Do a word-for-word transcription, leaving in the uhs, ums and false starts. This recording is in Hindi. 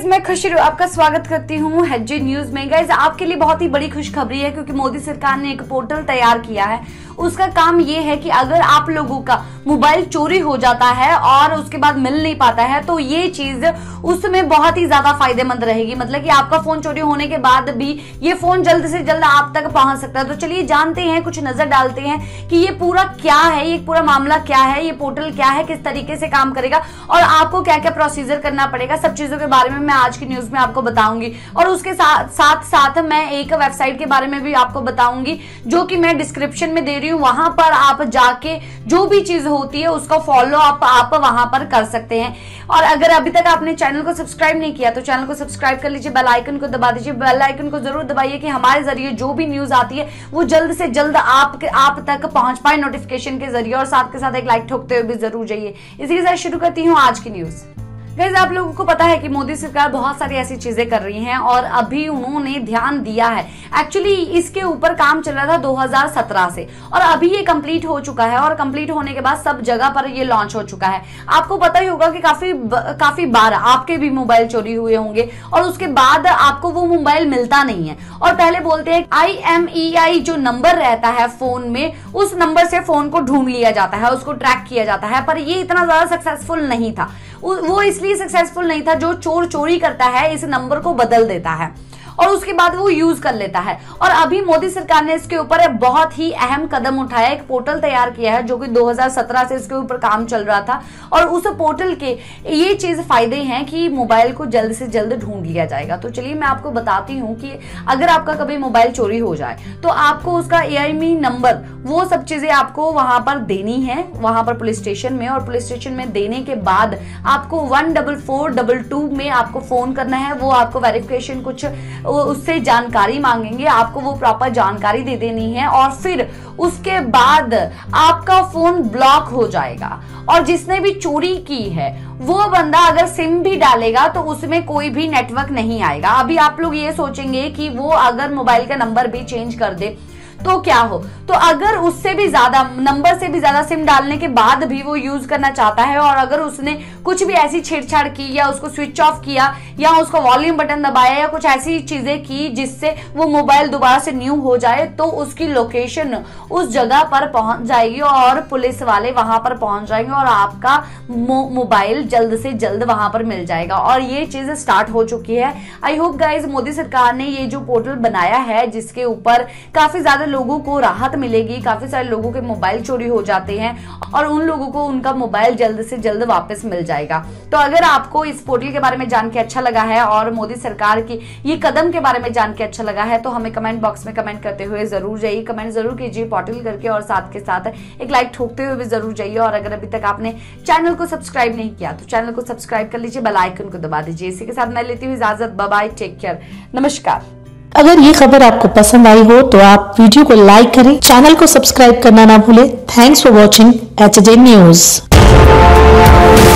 मैं खुशी आपका स्वागत करती हूँ हेडजी न्यूज में। गाइस आपके लिए बहुत ही बड़ी खुशखबरी है क्योंकि मोदी सरकार ने एक पोर्टल तैयार किया है। उसका काम ये है कि अगर आप लोगों का मोबाइल चोरी हो जाता है और उसके बाद मिल नहीं पाता है तो ये चीज उसमें बहुत ही ज्यादा फायदेमंद रहेगी। मतलब कि आपका फोन चोरी होने के बाद भी ये फोन जल्द से जल्द आप तक पहुंच सकता है। तो चलिए जानते हैं, कुछ नजर डालते हैं कि ये पूरा क्या है, ये पूरा मामला क्या है, ये पोर्टल क्या है, किस तरीके से काम करेगा और आपको क्या क्या प्रोसीजर करना पड़ेगा। सब चीजों के बारे में मैं आज की न्यूज में आपको बताऊंगी और उसके साथ साथ साथ मैं एक वेबसाइट के बारे में भी आपको बताऊंगी जो कि मैं डिस्क्रिप्शन में दे रही हूँ। वहां पर आप जाके जो भी चीज होती है उसका फॉलो आप, आप वहां पर कर सकते हैं। और अगर अभी तक आपने चैनल को सब्सक्राइब नहीं किया तो चैनल को सब्सक्राइब कर लीजिए, बेल आइकन को दबा दीजिए। बेल आइकन को जरूर दबाइए कि हमारे जरिए जो भी न्यूज आती है वो जल्द से जल्द आप आप तक पहुंच पाए नोटिफिकेशन के जरिए। और साथ के साथ एक लाइक ठोकते हुए भी जरूर जाइए। इसी के साथ शुरू करती हूँ आज की न्यूज। गाइस आप लोगों को पता है कि मोदी सरकार बहुत सारी ऐसी चीजें कर रही हैं और अभी उन्होंने ध्यान दिया है। एक्चुअली इसके ऊपर काम चल रहा था दो हज़ार सत्रह से और अभी ये कंप्लीट हो चुका है और कंप्लीट होने के बाद सब जगह पर ये लॉन्च हो चुका है। आपको पता ही होगा कि काफी काफी बार आपके भी मोबाइल चोरी हुए होंगे और उसके बाद आपको वो मोबाइल मिलता नहीं है। और पहले बोलते हैं आई एम ई आई जो नंबर रहता है फोन में, उस नंबर से फोन को ढूंढ लिया जाता है, उसको ट्रैक किया जाता है। पर ये इतना ज्यादा सक्सेसफुल नहीं था। वो इसलिए सक्सेसफुल नहीं था जो चोर चोरी करता है इस नंबर को बदल देता है और उसके बाद वो यूज कर लेता है। और अभी मोदी सरकार ने इसके ऊपर बहुत ही अहम कदम उठाया, एक पोर्टल तैयार किया है जो कि दो हज़ार सत्रह से इसके ऊपर काम चल रहा था। और उस पोर्टल के ये चीज फायदे हैं कि मोबाइल को जल्द से जल्द ढूंढ लिया जाएगा। तो चलिए मैं आपको बताती हूँ कि अगर आपका कभी मोबाइल चोरी हो जाए तो आपको उसका ए आई एम ई नंबर, वो सब चीजें आपको वहां पर देनी है, वहां पर पुलिस स्टेशन में। और पुलिस स्टेशन में देने के बाद आपको one double four double two में आपको फोन करना है। वो आपको वेरिफिकेशन कुछ उससे जानकारी मांगेंगे, आपको वो प्रॉपर जानकारी दे देनी है और फिर उसके बाद आपका फोन ब्लॉक हो जाएगा। और जिसने भी चोरी की है वो बंदा अगर सिम भी डालेगा तो उसमें कोई भी नेटवर्क नहीं आएगा। अभी आप लोग ये सोचेंगे कि वो अगर मोबाइल का नंबर भी चेंज कर दे तो क्या हो, तो अगर उससे भी ज्यादा नंबर से भी ज्यादा सिम डालने के बाद भी वो यूज करना चाहता है और अगर उसने कुछ भी ऐसी छेड़छाड़ की या उसको स्विच ऑफ किया या उसको वॉल्यूम बटन दबाया या कुछ ऐसी चीजें की जिससे वो मोबाइल दोबारा से न्यू हो जाए तो उसकी लोकेशन उस जगह पर पहुंच जाएगी और पुलिस वाले वहां पर पहुंच जाएंगे और आपका मो, मोबाइल जल्द से जल्द वहां पर मिल जाएगा। और ये चीज स्टार्ट हो चुकी है। आई होप गाइज मोदी सरकार ने ये जो पोर्टल बनाया है जिसके ऊपर काफी ज्यादा लोगों को राहत मिलेगी। काफी सारे लोगों के मोबाइल चोरी हो जाते हैं और उन लोगों को उनका मोबाइल जल्द से जल्द वापस मिल जाएगा। तो अगर आपको इस पोर्टल के बारे में जान के अच्छा लगा है और मोदी सरकार की ये कदम के बारे में जान के अच्छा लगा है तो हमें कमेंट बॉक्स में कमेंट करते हुए जरूर जाइए, कमेंट जरूर कीजिए पोर्टल करके और साथ के साथ एक लाइक ठोकते हुए भी जरूर जाइए। और अगर अभी तक आपने चैनल को सब्सक्राइब नहीं किया तो चैनल को सब्सक्राइब कर लीजिए, बेल आइकन को दबा दीजिए। इसी के साथ मैं लेती हूँ इजाजत। बाय बाय, टेक केयर, नमस्कार। अगर ये खबर आपको पसंद आई हो तो आप वीडियो को लाइक करें, चैनल को सब्सक्राइब करना ना भूलें। Thanks for watching H J news.